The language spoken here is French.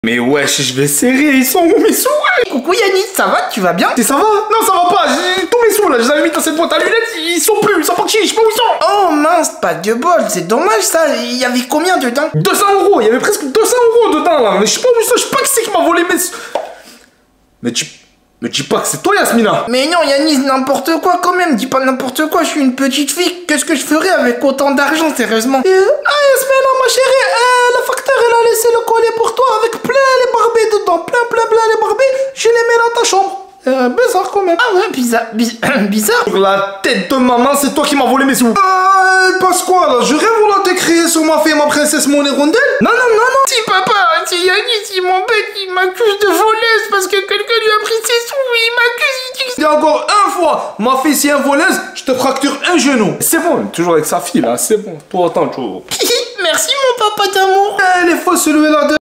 Mais wesh, je vais serrer, ils sont où mes sous? Coucou Yannis, ça va? Tu vas bien? Ça va? Non, ça va pas, tous mes sous là, je les avais mis dans cette boîte à lunettes, ils sont plus, ils sont partis, je sais pas où ils sont. Oh mince, pas de bol, c'est dommage ça, il y avait combien dedans? 200 €, il y avait presque 200 € dedans là, mais je sais pas où ils sont, je sais pas qui c'est qui m'a volé mes sous. Mais dis pas que c'est toi Yasmina. Mais non Yannis, n'importe quoi quand même, dis pas n'importe quoi, je suis une petite fille, qu'est-ce que je ferais avec autant d'argent sérieusement? Yasmina ma chérie, le facteur elle a laissé le collier pour toi avec plein les Barbies dedans, plein les Barbies, je les mets dans ta chambre. Bizarre quand même. Ah ouais, bizarre. Sur la tête de maman, c'est toi qui m'as volé mes sous. Passe quoi là? Je rêve ou là t'es créé sur ma fille, ma princesse, mon hirondelle? Non. Si papa, si Yannis, il m'embête, il m'accuse de voleuse parce que quelqu'un lui a pris ses sous, il m'accuse, Et encore une fois, ma fille si elle voleuse, je te fracture un genou. C'est bon, toujours avec sa fille là, c'est bon. Pour autant, toujours. Merci mon papa d'amour. Elle est folle celui-là de...